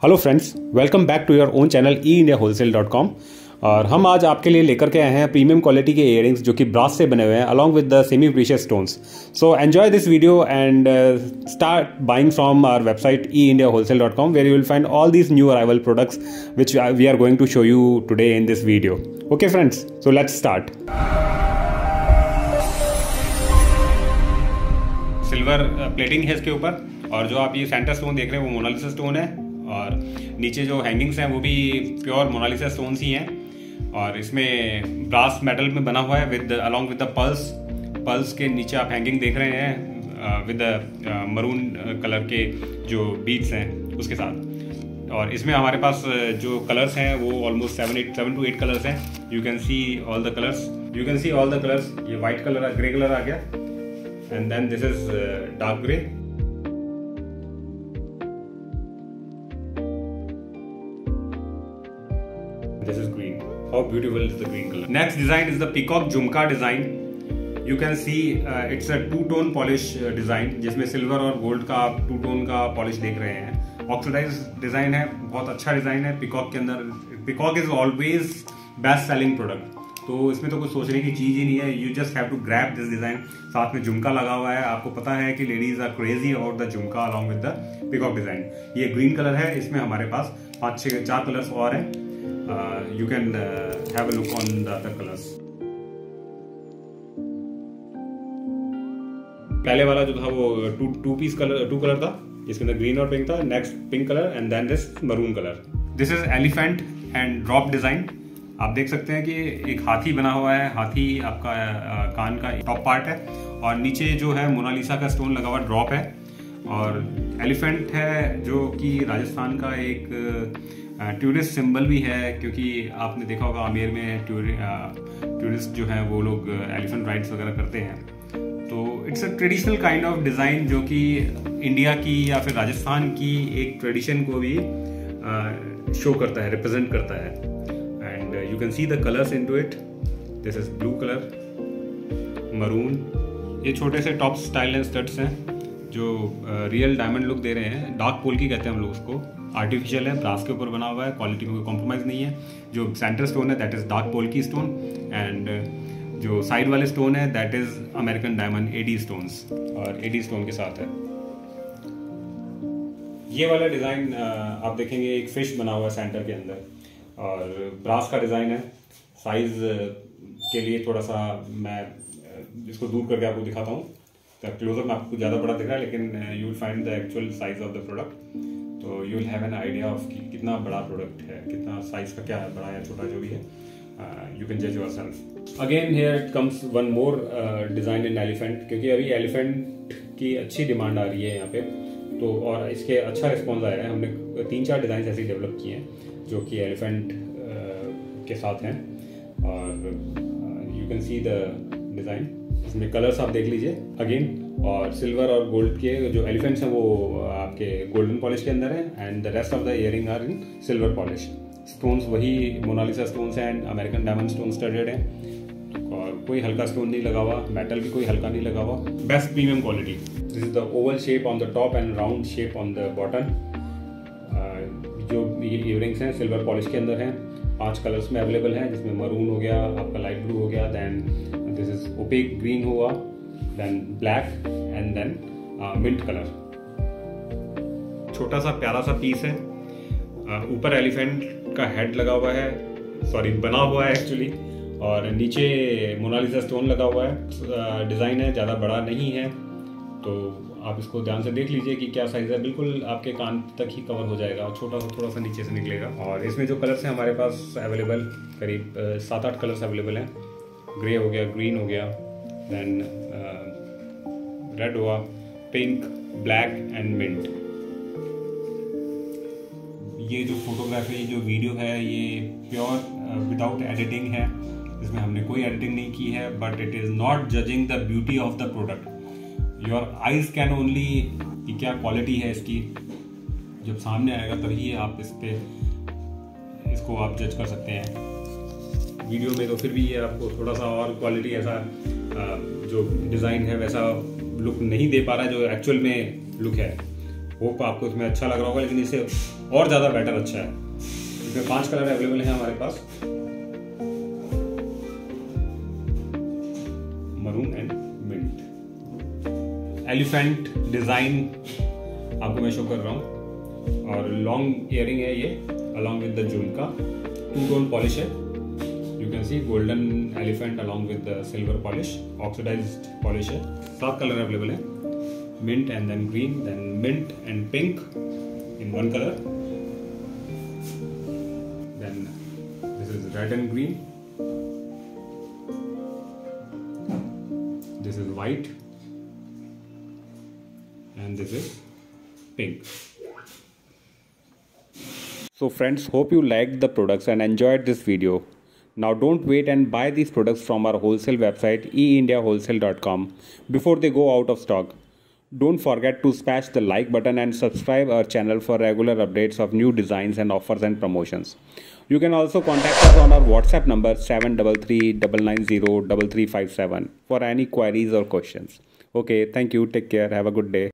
Hello friends, welcome back to your own channel e-indiaWholesale.com। और हम आज आपके लिए लेकर के आए हैं प्रीमियम क्वालिटी के इयररिंग्स जो कि ब्रास से बने हुए हैं along with the semi precious stones. So enjoy this video and start buying from our website e-indiaWholesale.com where you will find all these new arrival products which we are going to show you today in this video. Okay friends, so let's start. Silver plating है इसके ऊपर, और जो आप ये centre stone देख रहे हैं वो मोनालिसा स्टोन है, और नीचे जो हैंगिंग्स हैं वो भी प्योर मोनालिसा स्टोन्स ही हैं। और इसमें ब्रास मेटल में बना हुआ है with along with the pearls के नीचे आप हैंगिंग देख रहे हैं विद मरून कलर के जो बीड्स हैं उसके साथ। और इसमें हमारे पास जो कलर्स हैं वो ऑलमोस्ट 7 to 8 कलर्स हैं। You can see all the colours. ये वाइट कलर, ग्रे कलर आ गया, and then this is dark grey. This is green. How beautiful is the green color? Next design is the peacock jhumka design. You can see it's a two-tone polish design, जिसमें silver और gold का आप two-tone का polish देख रहे हैं। Oxidise design है, बहुत अच्छा डिजाइन है पिकॉक के अंदर। Peacock is always best selling product, तो इसमें तो कुछ सोचने की चीज ही नहीं है। You just have to grab this design. साथ में झुमका लगा हुआ है। आपको पता है कि ladies are crazy about the jhumka along with the peacock design. ये ग्रीन कलर है, इसमें हमारे पास 4 कलर्स और हैं। You can have a look on the other colors. पहले वाला जो था वो टू कलर था, जिसके अंदर ग्रीन और पिंक था। Next pink colour and then this maroon colour. This is elephant and drop design. आप देख सकते हैं कि एक हाथी बना हुआ है। हाथी आपका कान का टॉप पार्ट है, और नीचे जो है मोनालिसा का स्टोन लगा हुआ ड्रॉप है। और एलिफेंट है जो कि राजस्थान का एक टूरिस्ट सिंबल भी है, क्योंकि आपने देखा होगा आमेर में टूरिस्ट जो हैं वो लोग एलिफेंट राइड्स वगैरह करते हैं। तो it's a traditional kind of design जो कि इंडिया की या फिर राजस्थान की एक ट्रेडिशन को भी शो करता है, रिप्रेजेंट करता है। And you can see the colours into it. This is blue colour, maroon. ये छोटे से टॉप स्टाइल एंड स्टड्स हैं जो रियल डायमंड लुक दे रहे हैं। डार्क पोल्की कहते हैं हम लोग उसको। आर्टिफिशियल है, ब्रास के ऊपर बना हुआ है, क्वालिटी में कोई कॉम्प्रोमाइज़ नहीं है। जो सेंटर स्टोन है that is dark polki stone, and जो साइड वाले स्टोन है that is American diamond AD stones, और एडी स्टोन के साथ है। ये वाला डिज़ाइन आप देखेंगे एक फिश बना हुआ है सेंटर के अंदर, और ब्रास का डिज़ाइन है। साइज़ के लिए थोड़ा सा मैं इसको दूर करके आपको दिखाता हूँ। क्लोजअप में आपको ज़्यादा बड़ा दिख रहा है, लेकिन you will find the actual size of the product. तो you will have an idea of कि कितना बड़ा प्रोडक्ट है, कितना साइज का, क्या है, बड़ा या छोटा जो भी है। यू कैन जज yourself. Again here it comes one more design in elephant, क्योंकि अभी एलिफेंट की अच्छी डिमांड आ रही है यहाँ पे, तो और इसके अच्छा रिस्पॉन्स आ रहा है। हमने 3-4 डिज़ाइन ऐसे डेवलप किए हैं जो कि एलिफेंट के साथ हैं। और you can see the design. इसमें कलर्स आप देख लीजिए अगेन। और सिल्वर और गोल्ड के जो एलिफेंट्स हैं वो आपके गोल्डन पॉलिश के अंदर है, and the rest of the earring are in silver polish. Stones वही मोनालिसा स्टोन्स हैं and American diamond stone studded हैं, और कोई हल्का स्टोन नहीं लगा हुआ, मेटल भी कोई हल्का नहीं लगा हुआ। Best premium quality. This is the oval shape on the top and round shape on the bottom. जो इयरिंग्स हैं सिल्वर पॉलिश के अंदर हैं। 5 कलर्स में अवेलेबल हैं, जिसमें मरून हो गया, आपका लाइट ब्लू हो गया, then this is opaque green हुआ, then black, and then mint colour. छोटा सा प्यारा सा पीस है। ऊपर एलिफेंट का हेड लगा हुआ है, बना हुआ है एक्चुअली, और नीचे मोनालिसा स्टोन लगा हुआ है। डिज़ाइन है, ज़्यादा बड़ा नहीं है, तो आप इसको ध्यान से देख लीजिए कि क्या साइज़ है। बिल्कुल आपके कान तक ही कवर हो जाएगा, छोटा सा थोड़ा सा नीचे से निकलेगा। और इसमें जो कलर्स हैं हमारे पास अवेलेबल, करीब 7-8 कलर्स अवेलेबल हैं। ग्रे हो गया, ग्रीन हो गया, देन रेड हुआ, पिंक, ब्लैक एंड मिंट। ये जो फोटोग्राफ है, ये जो वीडियो है, ये प्योर विदाउट एडिटिंग है। इसमें हमने कोई एडिटिंग नहीं की है, but it is not judging the beauty of the product. Your eyes can only कि क्या क्वालिटी है इसकी। जब सामने आएगा तभी आप इसको आप जज कर सकते हैं। वीडियो में तो फिर भी ये आपको थोड़ा सा और क्वालिटी, ऐसा जो डिज़ाइन है वैसा लुक नहीं दे पा रहा है जो एक्चुअल में लुक है। होप आपको इसमें अच्छा लग रहा होगा, लेकिन इससे और ज़्यादा बेटर अच्छा है। इसमें 5 कलर अवेलेबल हैं हमारे पास, maroon and mint. Elephant design आपको मैं शो कर रहा हूँ, और लॉन्ग इयरिंग है ये along with the jhumka. 2 tone polish है, you can see golden elephant along with the silver polish, oxidised polish है। 7 कलर अवेलेबल है, mint and then green, then mint and pink in one color, then this is red and green, this is white, and this is pink. So friends, hope you liked the products and enjoyed this video. Now don't wait and buy these products from our wholesale website eindiawholesale.com before they go out of stock. Don't forget to smash the like button and subscribe our channel for regular updates of new designs and offers and promotions. You can also contact us on our WhatsApp number 733-990-3357 for any queries or questions. Okay, thank you. Take care. Have a good day.